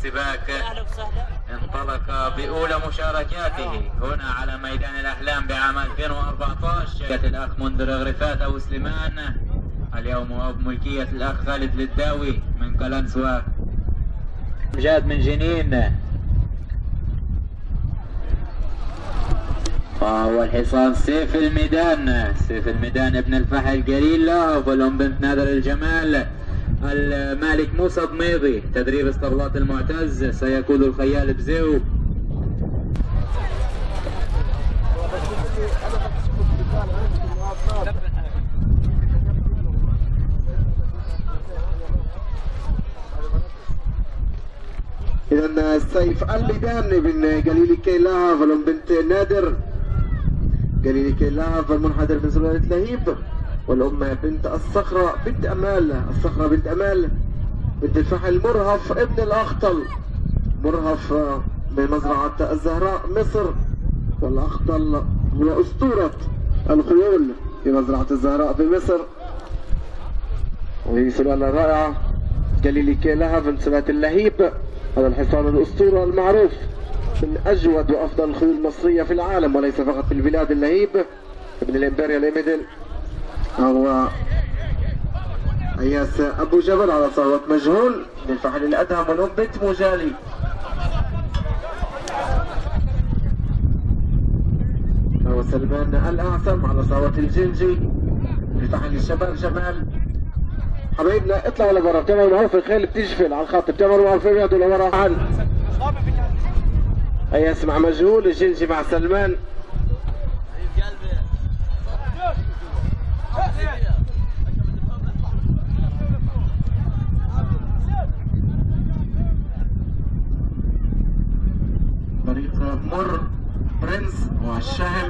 السباق انطلق بأولى مشاركاته هنا على ميدان الأحلام بعام 2014. كانت الأخ منذر غرفات أبو سليمان، اليوم هو بملكية الأخ خالد للداوي من قلنسوة، جاد من جنين. وهو الحصان سيف الميدان، سيف الميدان ابن الفحل قليل له والأم بنت نادر الجمال. المالك موسى ضميضي، تدريب اسطبلات المعتز، سيقود الخيال بزيو. إذا سيف الميدان بن قليل كيلاها والأم بنت نادر، قليل كيلاها والمنحدر من سلالة لهيب، والأم بنت الصخرة بنت أمال، الصخرة بنت أمال بنت الفحل مرهف ابن الأخطل، مرهف من مزرعة الزهراء مصر، والأخطل هو أسطورة الخيول في مزرعة الزهراء في مصر، وهي سلالة رائعة. قليل كيلاها من سلالة اللهيب، هذا الحصان الأسطورة المعروف من أجود وأفضل الخيول المصرية في العالم وليس فقط في البلاد. اللهيب ابن الإمبريال ميدل، هو اياس ابو جبل على صوت مجهول من الفحل الادهم، والام بنت مجالي. هو سلمان الاعسم على صوت الجنجي من الفحل الشباب جمال. حبايبنا اطلعوا لبرا، بتعملوا معروف الخيل بتجفل على الخط، بتعملوا معروف يقعدوا لورا. اياس مع مجهول، الجنجي مع سلمان. طريق مر برنس والشهم.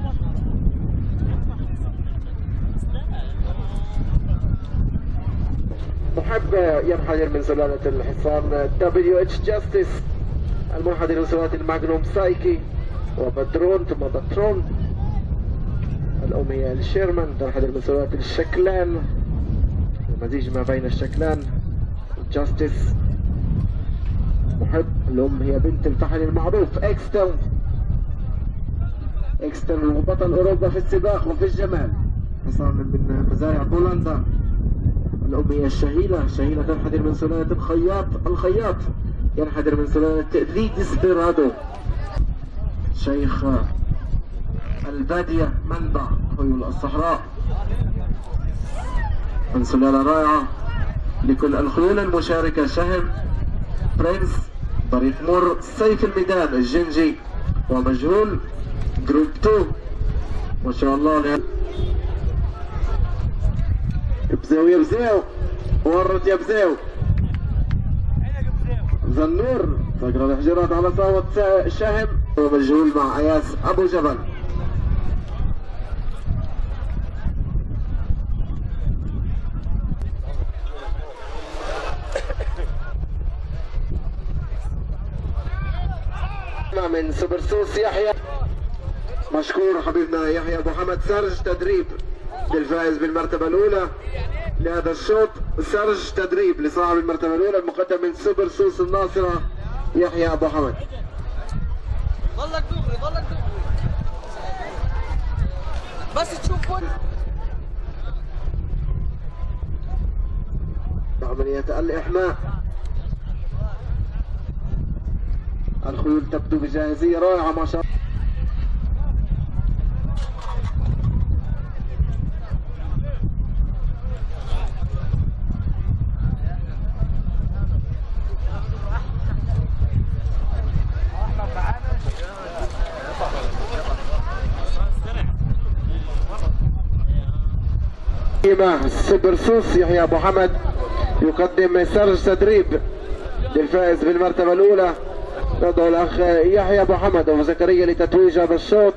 محب ينحدر من سلالة الحصان WH جاستس، المنحدر من سلالة الماجنوم سايكي وبترون ثم بترون. الأم هي الشيرمان، تنحدر من سلالة الشكلان، المزيج ما بين الشكلان جاستس. محب الأم هي بنت الفحل المعروف اكستون، اكستون هو بطل أوروبا في السباق وفي الجمال، حصان من مزارع بولندا. الأم هي الشهيلة، شهيلة تنحدر من سلالة الخياط، الخياط ينحدر من سلالة ذي ديسبيرادو. شيخ البادية مندا، خيول الصحراء، من سلالة رائعة لكل الخيول المشاركة. شهم برنس، طريق مر، سيف الميدان، الجنجي ومجهول، جروب 2 ما شاء الله. بزاو يا بزاو، ورط يا بزاو، زنور تقرا الحجرات على صوت شهم ومجهول مع اياس ابو جبل. من سوبرسوس يحيى، مشكور حبيبنا يحيى ابو حمد سرج، تدريب للفائز بالمرتبه الاولى لهذا الشوط. سرج تدريب لصاحب المرتبه الاولى المقدم من سوبرسوس الناصره يحيى ابو حمد. ضلك دغري، ضلك دغري بس تشوف عمليه الاحماء. الخيول تبدو بجاهزية رائعة ما شاء الله. سوبرسوس يحيى ابو حمد يقدم سرج تدريب للفائز بالمرتبة الأولى. ندعو الأخ يحيى أبو حمد أبو زكريا لتتويج هذا الشوط.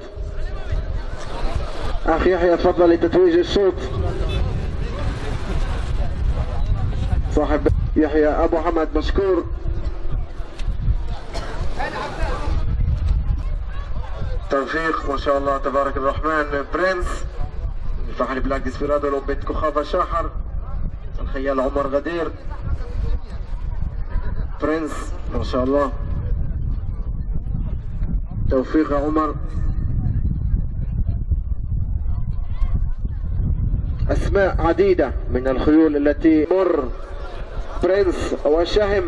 أخ يحيى تفضل لتتويج الشوط. صاحب يحيى أبو حمد مشكور. توفيق ما شاء الله تبارك الرحمن. برنس الفحل بلاك ديسبيرادو لو بنت كخافة شاحر. الخيال عمر غدير. برنس ما شاء الله. توفيق يا عمر. أسماء عديدة من الخيول التي مر برنس وشهم.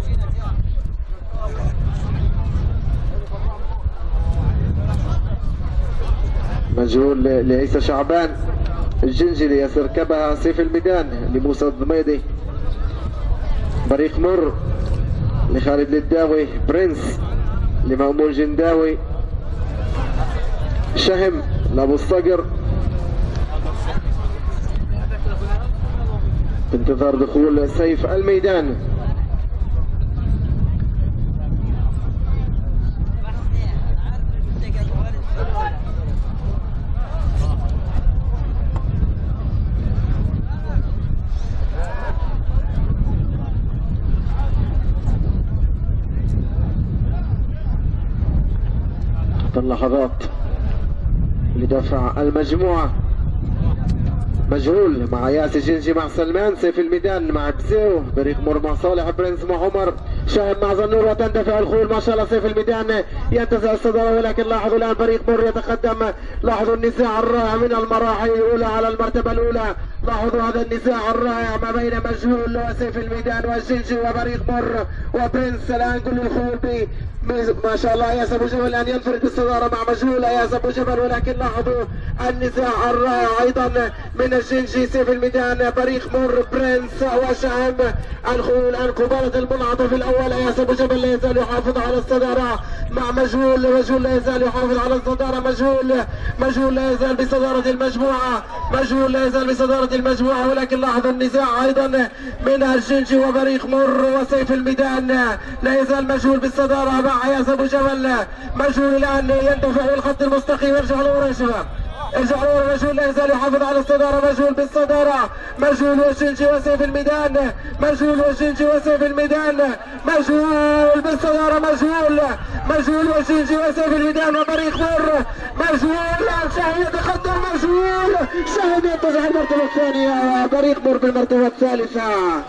مجهول لعيسى شعبان. الجنجي ليركبها سيف الميدان لموسى الضميدي. بريق مر لخالد الداوي. برنس لمأمون جنداوي. شهم لأبو الصقر. بانتظار دخول سيف الميدان. اللحظات لدفع المجموعة. مجهول مع ياسي جنجي مع سلمان. سيف الميدان مع بزيو. بريق مر مع صالح. برنس مع عمر. شاهد مع زنور وتندفع الخيول ما شاء الله. سيف الميدان ينتزع الصدارة ولكن لاحظوا الآن بريق مر يتقدم. لاحظوا النزاع الرائع من المراحل الأولى على المرتبة الأولى. لاحظوا هذا النزاع الرائع ما بين مجهول وسيف الميدان والجنجي وبريق مر وبرنس. الآن كل الخيول ما شاء الله. اياس ابو جبل الان ينفرد بالصداره مع مجهول. اياس ابو جبل ولكن لاحظوا النزاع الرائع ايضا من الجنجي. سيف الميدان. بريق مر. برنس وشهم. الخيول الان قباله المنعطف الاول. اياس ابو جبل لا يزال يحافظ على الصداره مع مجهول. مجهول لا يزال يحافظ على الصداره. مجهول لا يزال بصداره المجموعه. مجهول لا يزال بصداره المجموعه ولكن لاحظوا النزاع ايضا من الجنجي وبريق مر وسيف الميدان. لا يزال مجهول بالصداره مع اياس ابو جبل. مجهول الان يندفع للخط المستقيم. ارجع لورا يا شباب. ارجع لورا. مجهول لا يزال يحافظ على الصداره. مجهول بالصداره. مجهول والجنجي وسيف الميدان. مجهول والجنجي وسيف الميدان. مجهول بالصداره. مجهول والجنجي وسيف الميدان وبريق مر. مجهول شاهد يتقدم. مجهول شاهد ينتزع المرتبه الثانيه وبريق مر بالمرتبه الثالثه.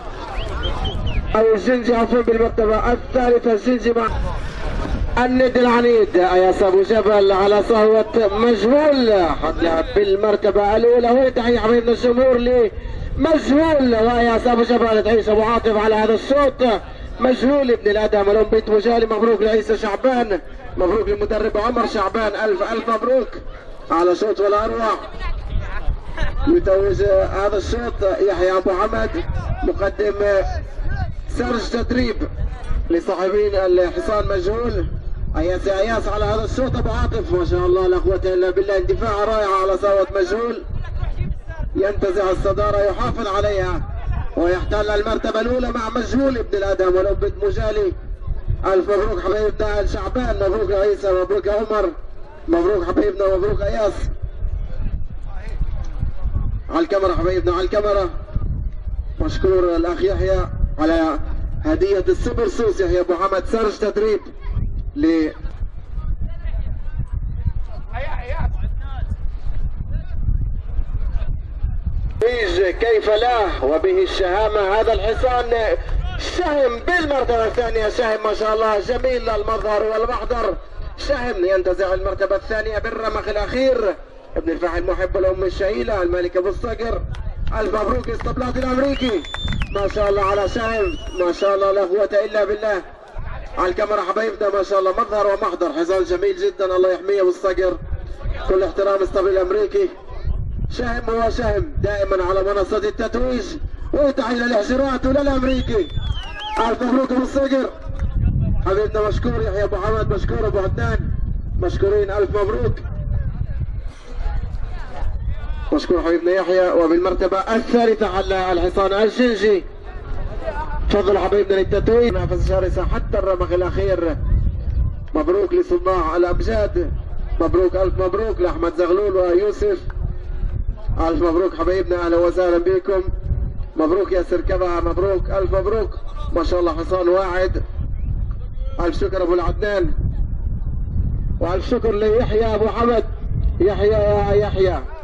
او الجنجي عفوا بالمرتبه الثالثه. الجنجي مع الند العنيد. اياس ابو جبل على صهوة مجهول حتى بالمرتبة الاولى. وتحية حبيبنا الجمهور لمجهول واياس ابو جبل. تعيش ابو عاطف على هذا الشوط. مجهول ابن الادم الام بنت مجالي. مبروك لعيسى شعبان. مبروك للمدرب عمر شعبان. الف مبروك على شوط ولا اروع. يتوج هذا الشوط يحيى ابو حمد مقدم سرج تدريب لصاحبين الحصان مجهول. اياس على هذا الشوط. ابو عاطف ما شاء الله لا قوه الا بالله. اندفاع رائع على صوت مجهول. ينتزع الصداره يحافظ عليها ويحتل المرتبه الاولى مع مجهول ابن الادم ولو بنت مجالي. الف مبروك حبايبنا شعبان. مبروك يا عيسى. مبروك يا عمر. مبروك حبايبنا. مبروك اياس. على الكاميرا حبايبنا على الكاميرا. مشكور الاخ يحيى على هدية السوبر سوس. يحيى ابو حمد سرج تدريب ل كيف لا وبه الشهامة. هذا الحصان شهم بالمرتبة الثانية. شهم ما شاء الله جميل المظهر والمحضر. شهم ينتزع المرتبة الثانية بالرمق الأخير. ابن الفاحل محب الأم الشهيلة الملك أبو الصقر. ألف مبروك اسطبلات الأمريكي. ما شاء الله على شهم. ما شاء الله لا قوة إلا بالله. على الكاميرا حبايبنا ما شاء الله مظهر ومحضر. حصان جميل جدا الله يحميه أبو الصقر. كل احترام اسطبل الأمريكي. شهم هو شهم دائما على منصة التتويج. وتحية للحشرات وللأمريكي. ألف مبروك أبو الصقر. حبيبنا مشكور يحيى أبو حمد. مشكور أبو عدنان. مشكورين. ألف مبروك. مشكور حبيبنا يحيى. وبالمرتبة الثالثة على الحصان الجنجي. تفضل حبيبنا للتتويج. نفس شرسة حتى الرمق الأخير. مبروك لصناع الأمجاد. مبروك ألف مبروك لأحمد زغلول ويوسف. ألف مبروك حبايبنا. أهلا وسهلا بكم. مبروك يا سركبة. مبروك ألف مبروك. ما شاء الله حصان واعد. ألف شكر أبو العدنان. وألف شكر ليحيى أبو حمد. يحيى يا يحيى.